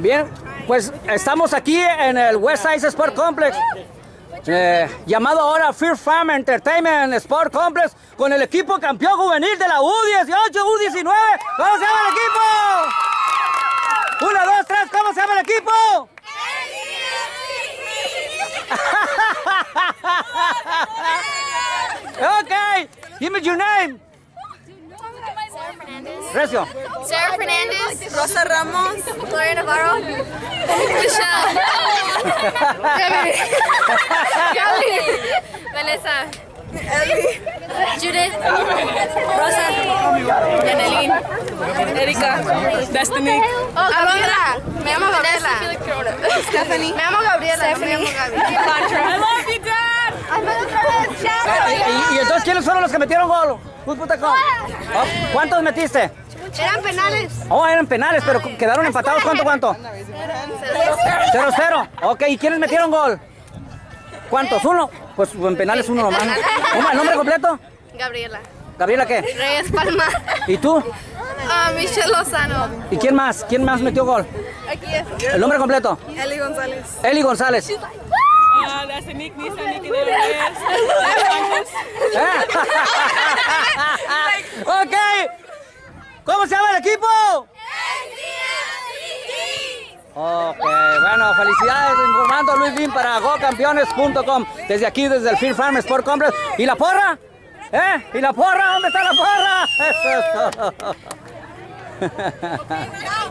Bien, pues estamos aquí en el Westside Sport Complex, llamado ahora Fear Farm Entertainment Sport Complex, con el equipo campeón juvenil de la U18, U19. ¿Cómo se llama el equipo? 1, 2, 3, ¿cómo se llama el equipo? Okay, give me your name. Recio. Sarah Fernandez, Rosa Ramos, Gloria Navarro, Michelle, Gaby, Vanessa, Ellie, Judith, Rosa, Janelín, Erika, Destiny, Alondra, me llamo Gabriela, Stephanie, me llamo Gabriela, me llamo Gaby, I love you, Dad. ¿Y entonces quiénes fueron los que metieron gol? Food.com. ¿Cuántos metiste? Eran penales. Oh, eran penales, pero quedaron empatados. ¿Cuánto? 0-0. Ok, ¿y quiénes metieron gol? ¿Cuántos? ¿Uno? Pues en penales uno nomás. ¿El nombre completo? Gabriela. ¿Gabriela qué? Reyes Palma. ¿Y tú? Michelle Lozano. ¿Y quién más? ¿Quién más metió gol? Aquí es. ¿El nombre completo? Eli González. Eli González. Ok. ¿Cómo se llama el equipo? Ok, bueno, felicidades informando Luis Bin para GoCampeones.com. Desde aquí, desde el Fear Farm Sport Complex. ¿Y la porra? ¿Y la porra? ¿Dónde está la porra? Eso es todo.